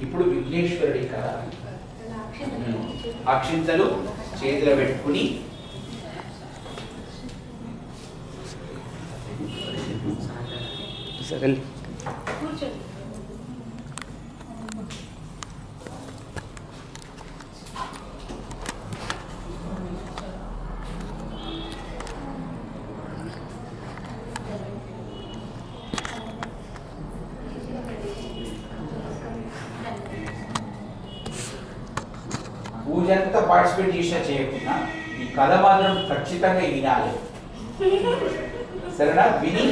ఇప్పుడు విఘ్నేశ్వరుడి కథ. అక్షింతలు చేతిలో పెట్టుకుని పూజ అంతా పార్టిసిపేట్ చేసినా చేయకుండా ఈ కథ మాత్రం ఖచ్చితంగా వినాలి. సరేనా? విని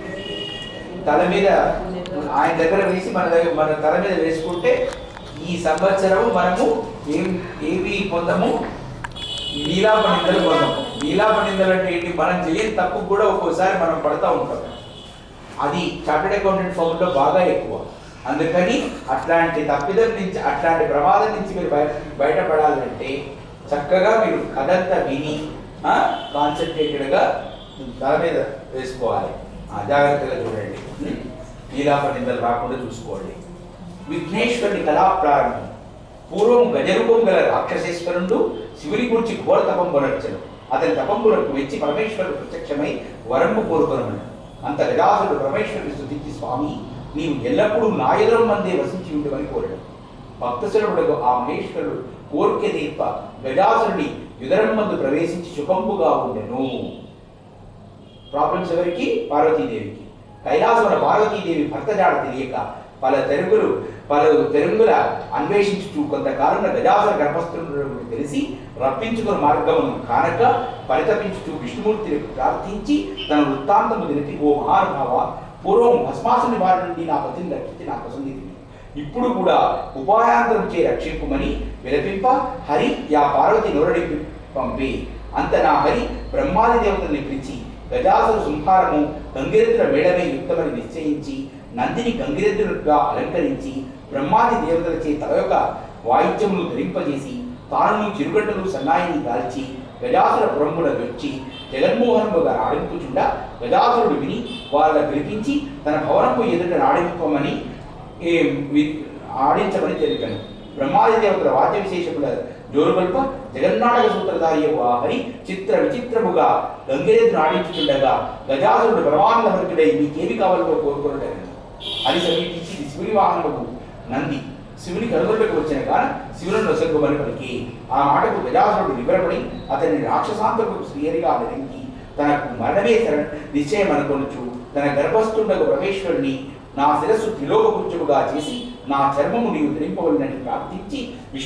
తల మీద ఆయన దగ్గర వేసి మన తల మీద వేసుకుంటే ఈ సంవత్సరం మనము ఏవి పొందము? నీలాపనిందలు పొందము. నీలాపనిందలు అంటే ఏంటి? మనం చేయని తప్పు కూడా ఒక్కోసారి మనం పడతా ఉంటాం. అది చార్టెడ్ అకౌంటెంట్ ఫామ్లో బాగా ఎక్కువ. అందుకని అట్లాంటి తప్పిదం నుంచి, అట్లాంటి ప్రమాదం నుంచి మీరు బయటపడాలంటే చక్కగా మీరు కథంతా విని కాన్సన్ట్రేటెడ్గా తల మీద వేసుకోవాలి. జాగ్రత్తగా చూడండి, నీలాపనిందలు రాకుండా చూసుకోండి. విఘ్నేశ్వరుని కళా ప్రారంభం. పూర్వం గజరూపం గల రాక్షసేశ్వరుడు శివుని గురించి ఘోర తపం కొనర్చను. అతని తపంబులకు వెచ్చి పరమేశ్వరుడు ప్రత్యక్షమై వరంబు కోరుకొనమను. అంత గజాసురుడు పరమేశ్వరుని స్తుతించి, స్వామి నీవు ఎల్లప్పుడూ నా ఎదురం మందే వసించి ఉండమని కోరడం. భక్తసురుడు ఆ మహేశ్వరుడు కోరిక తీర్ప గజాసురుడి యుదరం మందు ప్రవేశించి సుఖంపుగా ఉండెను. ప్రాబ్లమ్స్ ఎవరికి? పార్వతీదేవికి. కైలాసమున పార్వతీదేవి భర్త జాడ తెలియక పలు తెరుగుల అన్వేషించుచు కొంతకాలంలో గజాసుర గర్భస్థుడు తెలిసి రప్పించుకున్న మార్గమును కానక పరితపించుచు విష్ణుమూర్తిని ప్రార్థించి తన వృత్తాంతము తెలిపి, ఓ మహానుభావ, పూర్వం భస్మాసుని వారి నుండి నా పతిని రక్షించి నా ప్రసంగితిని. ఇప్పుడు కూడా ఉపాయాంతరం చే రక్షింపుమని విలపింప హరి యా పార్వతి నోరడి పంపి. అంత నా హరి బ్రహ్మాది దేవతల్ని పిలిచి గజాసుర సంహారము గంగిరెద్దుల మేడమే యుక్తమని నిశ్చయించి నందిని గంగిరెద్దులుగా అలంకరించి బ్రహ్మాది దేవతలచే తల యొక్క వాయిద్యములు ధరింపజేసి తాను చిరుగడ్డలు సన్నాయిని దాల్చి గజాసుర పురముల వచ్చి జగన్మోహనముగా ఆడింపుచుండా గజాసురుడు విని వాళ్ళ పిలిపించి తన భవనపు ఎదుట ఆడింపమని ఆడించమని తెలిపాను. బ్రహ్మాది దేవతల వాద్య విశేషముల జోరుగల్ప జగన్నాటక సూత్రధారి హరి చిత్ర విచిత్రముగా గంగిరెద్దును ఆడించుచుండగా గజాసురుడు పరమానందభరితుడై మీకేమి కావాలో కోరుకున్నాడు. అది సమీపించి శివుని వాహనముకు నంది శివుని కనుగొండకు వచ్చిన కాన శివులను నొసగుమని పలికి. ఆ మాటకు గజాసురుడు వివరపడి అతని రాక్షసాంతకు శ్రీహరిగా వెనక్కి తనకు మరణమే నిశ్చయం అనుకొనుచు తన గర్భస్థుండకు పరమేశ్వరుని నా శిరస్సు త్రిలోకపుంజముగా చేసి నా చర్మము నీవు ధరింపవలనని ప్రార్థించి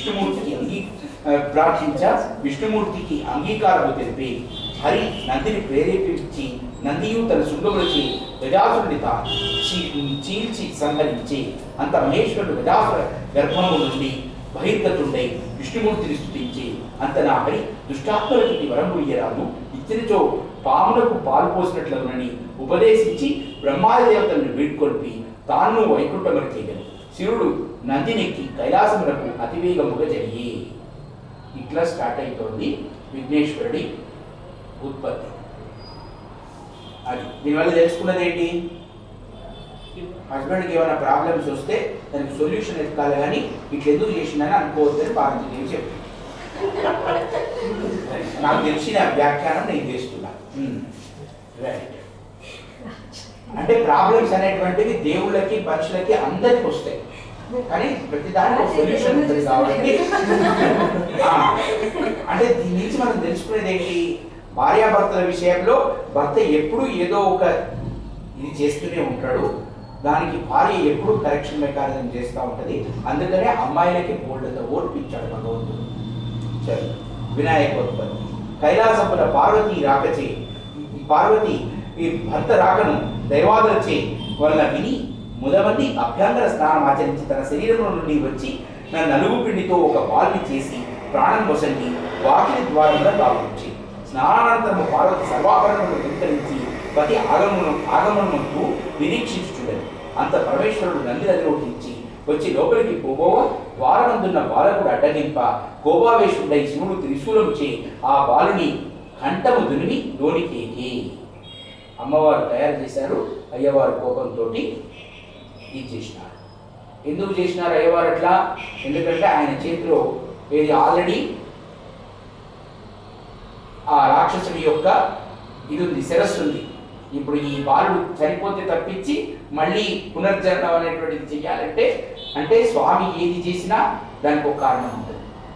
విష్ణుమూర్తికి అంగీకారము తెలిపి హరి నందిని ప్రేరేపించి నందియు తన శృంగములచి గజాసురుని చీల్చి సంహరించి అంత మహేశ్వరుడు గజాసుర గర్భము నుండి బహిర్గతుండై విష్ణుమూర్తిని స్తుతించి, అంత నా హరి దుష్టాత్మలకి వరము ఇయ్యరాదు, ఇచ్చినచో పాములకు పాలు పోసినట్లగునని ఉపదేశించి బ్రహ్మాది దేవతలను వీడ్కొల్పి తాను వైకుంఠమును చేయగలరు. శివుడు నందినెక్కి కైలాసములకు అతివేగముగా జరిగి. ఇట్లా స్టార్ట్ అవుతోంది విఘ్నేశ్వరుడి ఉత్పత్తి. అది దీనివల్ల తెలుసుకున్నది ఏంటి? హస్బెండ్కి ఏమైనా ప్రాబ్లమ్స్ వస్తే దానికి సొల్యూషన్ ఎత్తుకాలి, కానీ ఇట్లా ఎందుకు చేసిందని అనుకోవద్దని పార్వతీదేవి చెప్పి నాకు తెలిసిన వ్యాఖ్యానం నేను చేస్తున్నా. రైట్. అంటే ప్రాబ్లమ్స్ అనేటువంటివి దేవుళ్ళకి మనుషులకి అందరికి వస్తాయి, కానీ ప్రతిదానికి ఒక సొల్యూషన్ ఉంటుంది కాబట్టి అంటే దీని నుంచి మనం తెలుసుకునేది ఏంటి? భార్యాభర్తల విషయంలో భర్త ఎప్పుడు ఏదో ఒక ఇది చేస్తూనే ఉంటాడు, దానికి భార్య ఎప్పుడు కరెక్షన్ మెకానిజం చేస్తూ ఉంటుంది. అందుకనే అమ్మాయిలకి బోల్డంత ఓర్పించాడు భగవంతుడు. సరే, వినాయకోత్పత్తి. కైలాసపుల పార్వతి ఈ భర్త రాకను దైవాదులచే వలన విని ముదమంది అభ్యంతర స్నానం ఆచరించి తన శరీరంలో నుండి వచ్చి నా నలుగు పిండితో ఒక బాల్ని చేసి ప్రాణం వసండి వాకిలి ద్వారంగా దాపుంచి స్నానానంతరము పార్వతి సర్వాభరణములను విస్తరించి ప్రతి ఆగమనముకు నిరీక్షించుచుండెను. అంత పరమేశ్వరుడు నందిరధిరోహించి వచ్చి లోపలికి పోబోవ ద్వారమందున్న బాలకుడు అడ్డగింప కోపావేశుడై శివుడు త్రిశూలము చే ఆ బాలుని కంఠము దునిమి లోనికేకి. అమ్మవారు తయారు చేశారు, అయ్యవారు కోపంతో ఇది చేసినారు. ఎందుకు చేసినారు అయ్యవారు అట్లా? ఎందుకంటే ఆయన చేతిలో ఏది ఆల్రెడీ ఆ రాక్షసుడి యొక్క ఇది ఉంది, శిరస్సు ఉంది. ఇప్పుడు ఈ బాలుడు చనిపోతే తప్పించి మళ్ళీ పునర్జన్మం అనేటువంటిది చెయ్యాలంటే అంటే స్వామి ఏది చేసినా దానికి ఒక కారణం ఉంటుంది.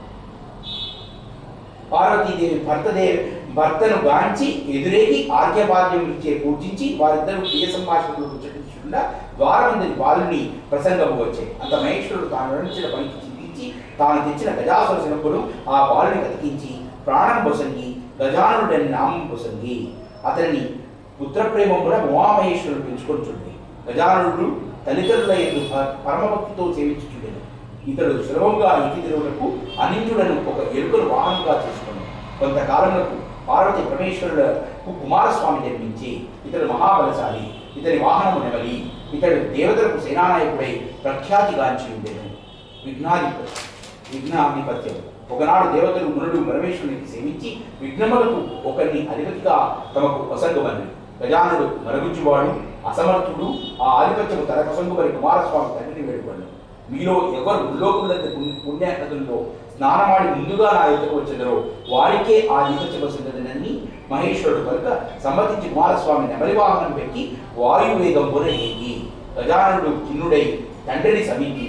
పార్వతీదేవి భర్తను గాంచి ఎదురేగి ఆర్ఘ్యపాద్యం ఇచ్చే పూజించి వారిద్దరూ ప్రియ సంభాషణలు ముచ్చటించకుండా ద్వారమందరి బాలుని ప్రసంగము వచ్చాయి. అంత మహేశ్వరుడు తాను నడిచిన పనికి చింతించి తాను తెచ్చిన గజాసుర శినప్పుడు ఆ బాలుని బతికించి ప్రాణం పొసంగి గజానుడని నామం పొసంగి అతన్ని పుత్రప్రేమమున ఉమామహేశ్వరుడు పెంచుకొంచుండి. గజానుడు తల్లిదండ్రుల ఎందు పరమభక్తితో సేవించుచుండెను. ఇతడు సులభంగా ఇంటి తిరుగులకు అనింజుడను ఒక ఎలుకను వాహనంగా చేసుకుని కొంతకాలములకు పార్వతి పరమేశ్వరులకు కుమారస్వామి జన్మించి ఇతడు మహాబలశాలి, ఇతని వాహనము నెమలి, ఇతడు దేవతలకు సేనానాయకుడై ప్రఖ్యాతిగాంచి ఉండెను. విఘ్నాధిపత్యం. ఒకనాడు దేవతలు మునులు పరమేశ్వరునికి సేవించి విఘ్నములకు ఒకరిని అధిపతిగా తమకు వసంగమని. గజానుడు మరుగుజ్జువాడు, అసమర్థుడు. ఆ ఆధిపత్యము తన వసంగుమని కుమారస్వామి తండ్రిని వేడుకొను. మీలో ఎవరు ముల్లోకులంత పుణ్య నదుల్లో స్నానమాడి ముందుగా నా ఎదుకు వచ్చేదరో వారికే ఆ ఆధిపత్యం వస్తుందని మహేశ్వరుడు కనుక సమ్మతించి కుమారస్వామి నెమలి వాహనం పెట్టి వాయువేగంబున ఏగి గజానుడు కిన్నుడై తండ్రిని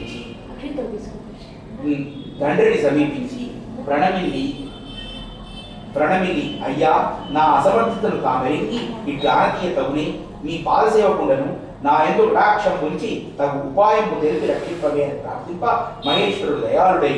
సమీపించి ప్రణమిల్లి అయ్యా, నా అసమర్థతను తామెరింగి ఇట్లానతీయ తగునే మీ పాదసేవకుండను నా ఎందు కటాక్షం ఉంచి తగు ఉపాయము తెలిపి రక్షింపవే అని ప్రార్థింప మహేశ్వరుడు దయాళుడై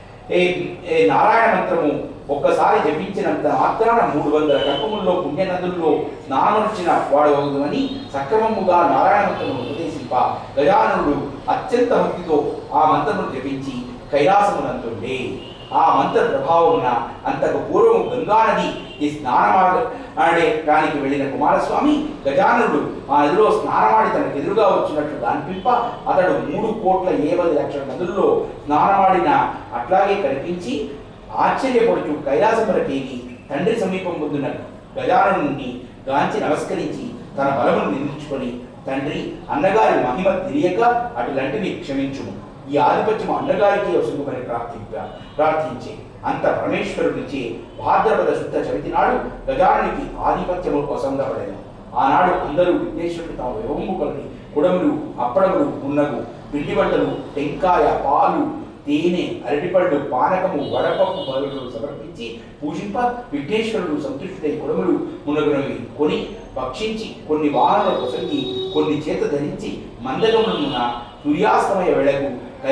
నారాయణ మంత్రము ఒక్కసారి జపించినంత మాత్రాన 300 కల్పముల్లో పుణ్యనదుల్లో స్నానమర్చిన వాడవగుదని సక్రమముగా నారాయణ మంత్రమును ఉపదేశింప గజానుడు అత్యంత భక్తితో ఆ మంత్రమును జపించి కైలాసమునందుండే. ఆ మంత్ర ప్రభావమున అంతకు పూర్వము గంగానది ఈ స్నానమాడడానికి వెళ్ళిన కుమారస్వామి గజానుడు ఆ నదిలో స్నానమాడి తనకు ఎదురుగా వచ్చినట్లు అనిపింప అతడు 3,70,00,000 నదుల్లో స్నానమాడిన అట్లాగే కనిపించి ఆశ్చర్యపడుచు కైలాసమునకేగి తండ్రి సమీపం పొందిన గజానుడిని గాంచి నమస్కరించి తన బలమును నిందించుకొని తండ్రి అన్నగారి మహిమ తెలియక అటులంటివి క్షమించుము, ఈ ఆధిపత్యం అన్నగారికి వసుగుమని ప్రార్థించే. అంత పరమేశ్వరుడిచే భాద్రపద శుద్ధ చవితి నాడు గజానునికి ఆధిపత్యము వసంగపడెను. ఆనాడు అందరూ విఘ్నేశ్వరుడు తాము వ్యవము కలిగి కుడములు, అప్పడములు, ఉన్నగు, పిండి వంటలు, టెంకాయ, పాలు, తేనె, అరటిపళ్ళు, పానకము, వడపప్పు మొదలుగులు సమర్పించి పూజింప విఘ్నేశ్వరుడు సంతృష్టుడై కుడములు మునగునవి కొని భక్షించి కొన్ని వాహనాలు ప్రసంగి కొన్ని చేత ధరించి మందగమున సూర్యాస్తమయ వేళకు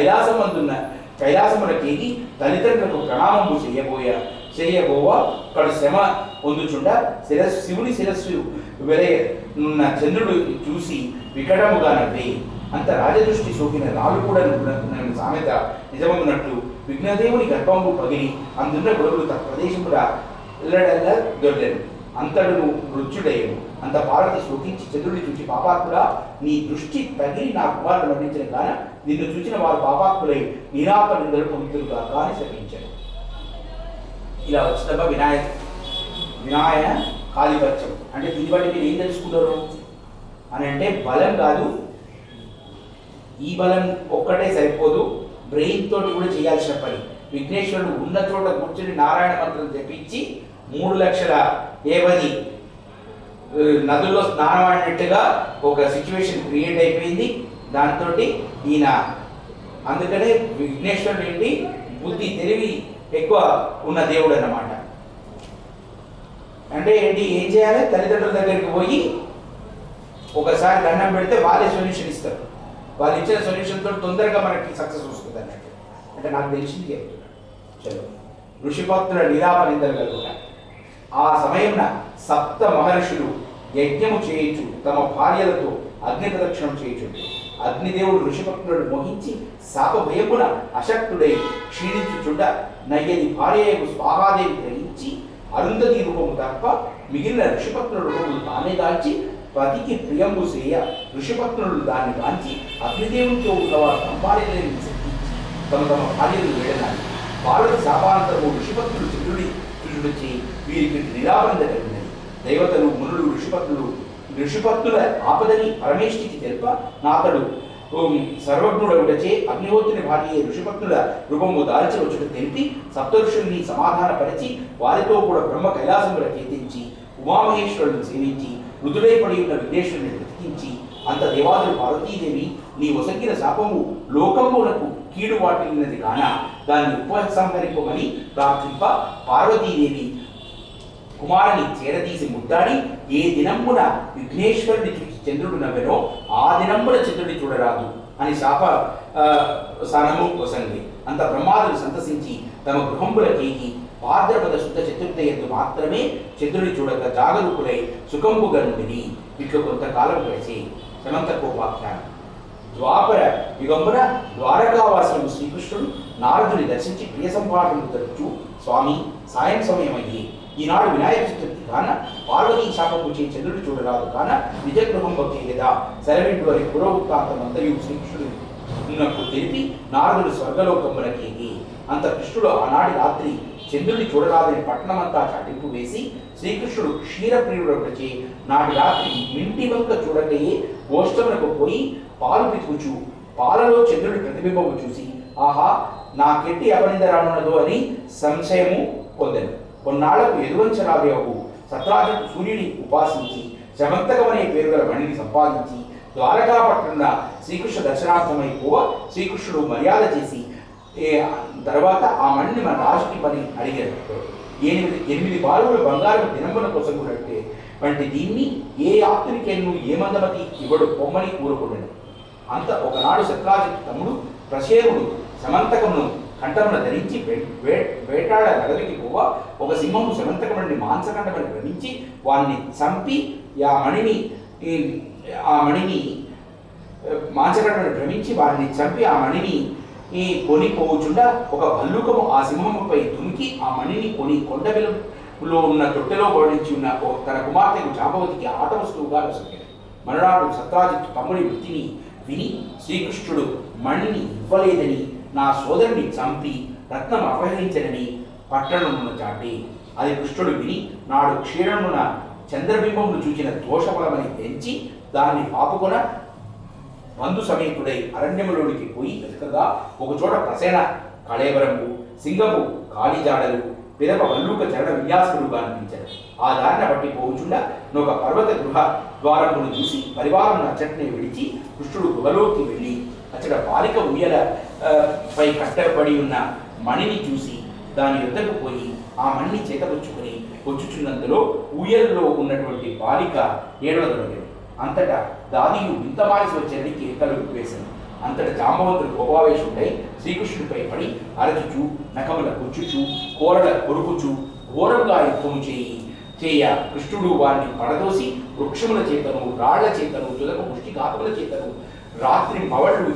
కైలాసమునకేగి తల్లిదండ్రులకు ప్రణామము చేయబోవ అక్కడ శ్రమ పొందుచుండ శివుని శిరస్సు వెలయనున్న చంద్రుడు చూసి వికటముగా నవ్వే. అంత రాజదృష్టి సోకిన రాళ్ళు కూడా సామెత నిజమన్నట్లు విఘ్నదేవుని గర్భంబు పగిలి అందున్న గొడవలు తన ప్రదేశముగా దొడ్డెను. అంతడును మృత్యుడయ్యను. అంత పార్వతి శోకించి చంద్రుడిని చూచి పాపాత్ముడా, నీ దృష్టి తగిలి నా కుమారుడు మరణించిన కాన నిన్ను చూచిన వారు పాపాత్ములై నిరాప నిందలు పొందుతులుగా కానీ శపించారు. ఇలా వచ్చినప్ప వినాయన కాళిపత్యం అంటే దీన్ని బట్టి మీరు ఏం తెలుసుకుంటారు అని అంటే బలం కాదు, ఈ బలం ఒక్కటే సరిపోదు, బ్రెయిన్ తోటి కూడా చేయాల్సిన పని. విఘ్నేశ్వరుడు ఉన్న చోట కూర్చొని నారాయణ మంత్రం జపించి 3,70,000 నదుల్లో స్నానం ఆడినట్టుగా ఒక సిచ్యువేషన్ క్రియేట్ అయిపోయింది. దాంతో ఈయన అందుకనే విఘ్నేశ్వరుడు ఏంటి బుద్ధి తెలివి ఎక్కువ ఉన్న దేవుడు అన్నమాట. అంటే ఏంటి, ఏం చేయాలి, తల్లిదండ్రుల దగ్గరికి పోయి ఒకసారి దండం పెడితే వాళ్ళే సొల్యూషన్ ఇస్తారు. వాళ్ళు ఇచ్చిన సొల్యూషన్తో తొందరగా మనకి సక్సెస్ వస్తుంది అన్నట్టు. అంటే నాకు తెలిసింది చెప్తున్నాను. చలో, ఋషిభక్తుల నిరాపనిందలు కలుగుట. ఆ సమయంన 7 మహర్షులు యజ్ఞము చేయించు తమ భార్యలతో అగ్ని ప్రదక్షిణం చేయించుండు. అగ్నిదేవుడు ఋషిభక్తులను మోహించి శాప భయమున అశక్తుడై క్షీణించుచుండ నయ్యది భార్యకు స్వాహాదేవి గ్రహించి అరుంధతి రూపము తప్ప మిగిలిన ఋషిభక్తుల రూపములు తానే దాల్చి పతికి ప్రియంబు చేయ ఋషిభక్తులు దాన్ని కాంచి అగ్నిదేవునితో ఉన్నవారు సంపాదించి తమ భార్యలు వేడనాలి. పార్వతి శాపాంతరము ఋషిభక్తులు చంద్రుడి చుచుడొచ్చి వీరికి నిరాబంధ కలిగినది. దేవతలు, మునులు, ఋషిభక్తుల ఆపదని పరమేష్ఠికి తెలుప నాతడు సర్వజ్ఞుడవుటచే అగ్నిహోత్రుని భార్య ఋషిపత్నుల రూపము దాల్చి వచ్చుట తెలిపి సప్తఋషుల్ని సమాధానపరిచి వారితో కూడా బ్రహ్మ కైలాసముల కేతించి ఉమామహేశ్వరులను సేవించి మృదుడై పడి ఉన్న విఘ్నేశ్వరుని బ్రతికించి అంత దేవాదులు పార్వతీదేవి నీ ఒసగిన శాపము లోకమునకు కీడు వాటిల్లినది కాన దాన్ని ఉపసంహరింపమని ప్రార్థింప పార్వతీదేవి కుమారుని చేరదీసి ముద్దాడి ఏ దినమున విఘ్నేశ్వరుని చూసి చంద్రుడు నవ్వెనో ఆ దినమున చంద్రుడి చూడరాదు అని శాప సానము వసంది. అంత బ్రహ్మాదులు సంతసించి తమ గృహంబులకేగి భాద్రపద శుద్ధ చతుర్థి ఎందు మాత్రమే చంద్రుడి చూడక జాగరూకులై సుఖంబుగా నుండి ఇట్లు కొంతకాలం గడిచి సమంతకోపాఖ్యానం. ద్వాపర యుగంబున ద్వారకావాసులు శ్రీకృష్ణుడు నారదుని దర్శించి ప్రియ సంభాషణలు తరచు స్వామి సాయం సమయమయ్యి ఈనాడు వినాయక చతుర్థి కాన పార్వతీ శాపము చే చంద్రుడు చూడరాదు కాన నిజ గృహం భక్తి లేదా సెలవింటి వారి పురోవృత్తాంతమంతయు శ్రీకృష్ణుడు ఉన్నప్పుడు తెలిపి నారదుడు స్వర్గలోకములకేగి అంత కృష్ణుడు ఆనాటి రాత్రి చంద్రుడిని చూడరాదని పట్టణమంతా చాటింపు వేసి శ్రీకృష్ణుడు క్షీరప్రియుడొకచే నాటి రాత్రి మింటి వంక చూడకయే గోష్టములకు పోయి పాలు పితుకుచు పాలలో చంద్రుడి ప్రతిబింబము చూసి ఆహా నా కెట్టి అపనిందరానున్నదో అని సంశయము పొందెను. కొన్నాళ్లకు యదువంశరాదేవకు సత్రాజిత్ సూర్యుని ఉపాసించి శమంతకమనే పేరు గల మణిని సంపాదించి ద్వారకాపట్టణ శ్రీకృష్ణ దర్శనార్థమై పోవ శ్రీకృష్ణుడు మర్యాద చేసి తర్వాత ఆ మణిని మన రాజుకి పని అడిగారు. 8 బాలువుల బంగారు దినంబన కోసం వంటి దీన్ని ఏ ఆప్తునికెన్ను ఏ మందమతి ఇవ్వడు పొమ్మని కూరుకున్నాడు. అంత ఒకనాడు సత్రాజిత్ తమ్ముడు ప్రసేవుడు సమంతకమును కంఠమున ధరించి వేటాడ నగరికి పోవ ఒక సింహము సమంతకముని మాంసకంఠమని భ్రమించి వారిని చంపి ఆ మణిని మాంసకంఠమని భ్రమించి వారిని చంపి ఆ మణిని కొనిపోవుచుండా ఒక భల్లూకము ఆ సింహముపై దుమికి ఆ మణిని కొని కొండబెలులో ఉన్న తొట్టెలో ఓడించి ఉన్న తన కుమార్తెకు జాంబవతికి ఆట వస్తువుగా వసంగాడు. మరునాడు సత్రాజిత్తు తమ్ముడి వృత్తిని విని శ్రీకృష్ణుడు మణిని ఇవ్వలేదని నా సోదరుని చంపి రత్నం అపహరించనని పట్టణమున చాటి అది కృష్ణుడు విని నాడు క్షీరమున చంద్రబింబమును చూచిన దోషఫలమని తెంచి దాన్ని పాపుకొన బంధు సమేతుడై అరణ్యములోనికి పోయి వెతకగా ఒకచోట ప్రసేన కళేవరము సింగపు కాళీజాడలు పిదప వల్లూక చరణ విన్యాసములుగా అనిపించారు. ఆ దారిన బట్టి పోవుచుండా నొక పర్వత గృహ ద్వారమును చూసి పరివారమును అచ్చటనే విడిచి కృష్ణుడు గుహలోకి వెళ్ళి అచ్చట బాలిక ఉయ్యల పై కట్టబడి ఉన్న మణిని చూసి దాని యుద్ధకు పోయి ఆ మణిని చేతపుచ్చుకుని వచ్చుచున్నందులో ఊయలలో ఉన్నటువంటి బాలిక ఏడవదొరగదు. అంతటా దాదియు వింత మానసి వచ్చేది కేకలు వేశాను. అంతటా జాంబవంతుడు కోపావేశుడై శ్రీకృష్ణుడిపై పడి అరచుచు నఖముల గుచ్చుచు కోరల కొరుకుచు ఘోరంగా యుద్ధము చేయ కృష్ణుడు వారిని పడదోసి వృక్షముల చేతను రాళ్ల చేతను తుదకు పుష్టిఘాతముల చేతను రాత్రి పవళ్ళు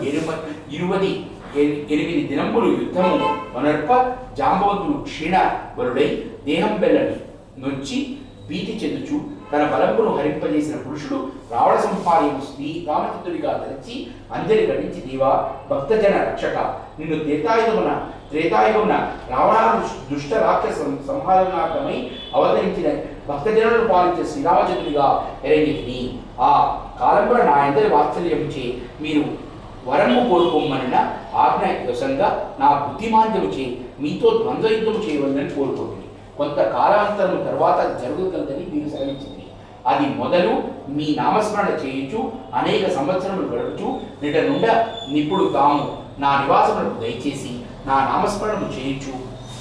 8 దినంబులు యుద్ధము వనర్ప జాంబవంతుడు క్షీణ బలుడై దేహం బెల్లని నొచ్చి భీతి చెందుచు తన బలంబును హరింపజేసిన పురుషుడు రావణ సంపార్యము శ్రీ రామచంద్రుడిగా తలచి అంజలి గడించి దేవా భక్తజన రక్షక నిన్ను త్రేతాయుగమున రావణాను దుష్ట రాక్షస సంహారణార్థమై అవతరించిన భక్తజనులను పాలించే శ్రీరామచంద్రుడిగా ఎరగితిని. ఆ కాలంలో నా అందరి వాత్సల్యముచే మీరు వరము కోరుకోమన్న ఆజ్ఞ వశంగా నా బుద్ధిమాంద్యము చే మీతో ద్వంద్వ యుద్ధము చేయవలనని కోరుకోండి. కొంత కాలాంతరము తర్వాత జరుగుతుందని మీరు సెలవించింది. అది మొదలు మీ నామస్మరణ చేయించు అనేక సంవత్సరములు గడుపుచు నిట నుండ నిప్పుడు తాము నా నివాసములకు దయచేసి నా నామస్మరణము చేయించు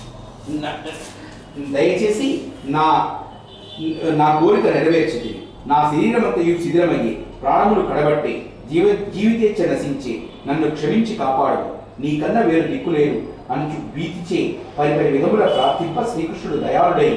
దయచేసి నా కోరిక నెరవేర్చింది. నా శరీరమంతయు శిథిలమయ్యి ప్రాణములు కడబట్టి జీవితేచ్ఛ నశించే నన్ను క్షమించి కాపాడు నీకన్నా వేరు దిక్కులేరు అనుచు భీతిచే పరిపరి విధముల ప్రార్థింప శ్రీకృష్ణుడు దయాళుడై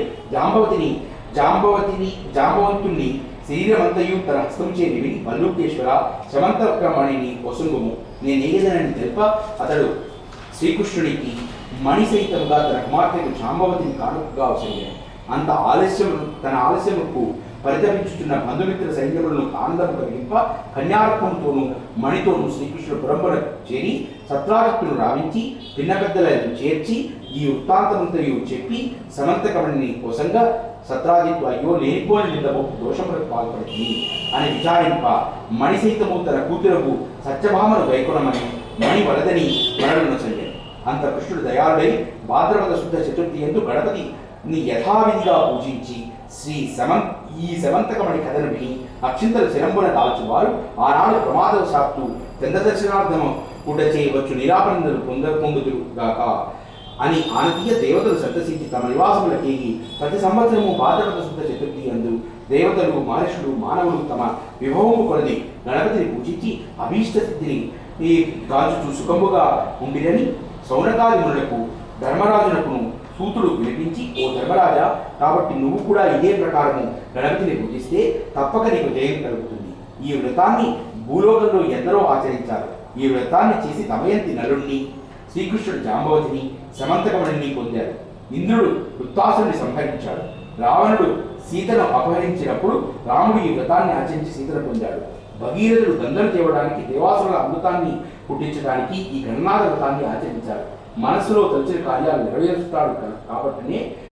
జాంబవంతుణ్ణి శరీరమంతయు తన హస్తంచే నివిడి మల్లూకేశ్వర శమంతకమణిని ఒసుంగుము నేనేదనని తెలుప అతడు శ్రీకృష్ణుడికి మణి సహితంగా తన కుమార్తెకు జాంబవతిని కానుకగా వసంగాడు. అంత తన ఆలస్యముకు పరితపించుతున్న బంధుమిత్ర సైన్యములను ఆనందము కలిగింప కన్యారత్నంతోనూ మణితోనూ శ్రీకృష్ణుడు పురంబర చేరి సత్రాజిత్తును రావించి పిన్న పెద్దలను చేర్చి ఈ వృత్తాంతమంతయు చెప్పి సమంతకమణిని కోసంగా సత్రాజిత్తు అయ్యో లేనిపోని నిందము దోషములకు పాల్పడుతుంది అని విచారింప మణి సైతము తన కూతురకు సత్యభామను గైకొనమని మణి వరదని మరణను చెయ్యను. అంత కృష్ణుడు దయాళుడై భాద్రపద శుద్ధ చతుర్థి యందు గణపతిని యథావిధిగా పూజించి ఈ శమంతకమణి కథను విని అక్షింతలు శిరంబున దాల్చువారు ఆనాడు ప్రమాదవశాత్తు చంద్రదర్శనార్థము కూడా చేయవచ్చు నిరాపనందలు పొందుదురుగాక అని ఆనతీయ దేవతలు సందర్శించి తమ నివాసములకేగి ప్రతి సంవత్సరము భాద్రపద శుద్ధ చతుర్థి యందు దేవతలు మహర్షులు మానవులు తమ విభవము కొలది గణపతిని పూజించి అభీష్ట సిద్ధిని గాంచుచు సుఖముగా ఉండిరని సౌనకాది మునులకు ధర్మరాజునకును సూతుడు వినిపించి, ఓ ధర్మరాజా, కాబట్టి నువ్వు కూడా ఇదే ప్రకారము గణపతిని పూజిస్తే తప్పక నీకు జయం కలుగుతుంది. ఈ వ్రతాన్ని భూలోకంలో ఎందరో ఆచరించారు. ఈ వ్రతాన్ని చేసి దమయంతి నలుణ్ణి, శ్రీకృష్ణుడు జాంబవతిని, సమంతకమణిని పొందారు. ఇంద్రుడు వృత్తాసుని సంహరించాడు. రావణుడు సీతను అపహరించినప్పుడు రాముడు ఈ వ్రతాన్ని ఆచరించి సీతను పొందాడు. భగీరథుడు గంగను తేవడానికి దేవాసురుల అమృతాన్ని పుట్టించడానికి ఈ గణనాథ వ్రతాన్ని ఆచరించారు. మనసులో తలచిన కార్యాలు నెరవేరుస్తాడు కాబట్టినే